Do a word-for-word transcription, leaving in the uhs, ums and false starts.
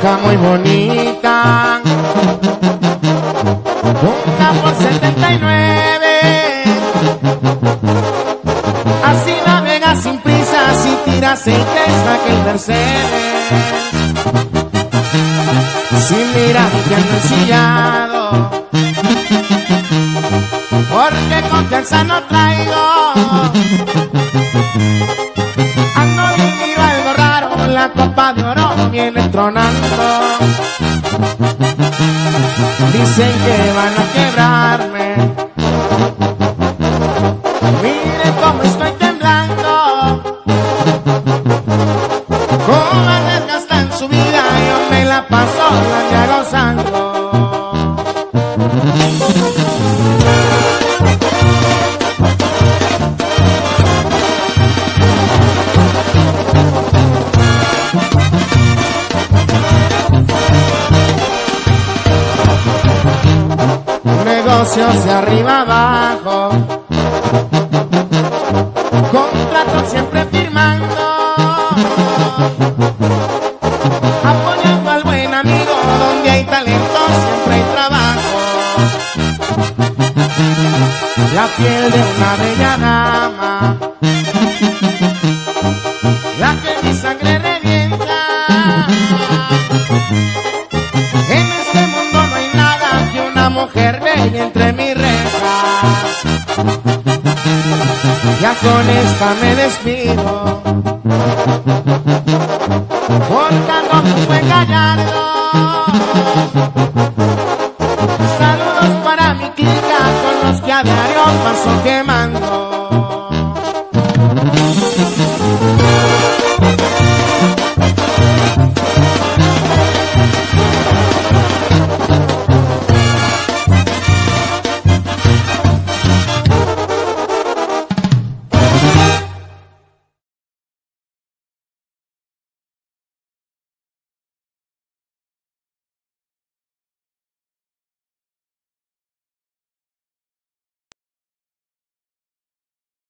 chica muy bonita, una por setenta y nueve. Así navega sin prisa, si tira aceite saca el Mercedes. Si mira que ando ensillado, porque confianza no traigo. Ando bien miro algo raro, la copa de oro viene tronando. Dicen que van a quebrarme. Miren cómo estoy temblando, cómo la desgasta en su vida, yo me la paso la día gozando. Negocios de arriba abajo, contratos siempre firmando, apoyando al buen amigo, donde hay talento siempre hay trabajo. La piel de una bella dama, la que mi sangre revienta. En este mundo no hay nada que una mujer bella entre mis rejas. Ya con esta me despido, porque ando muy buen gallardo. Saludos para mi clica, con los que a diario paso quemando.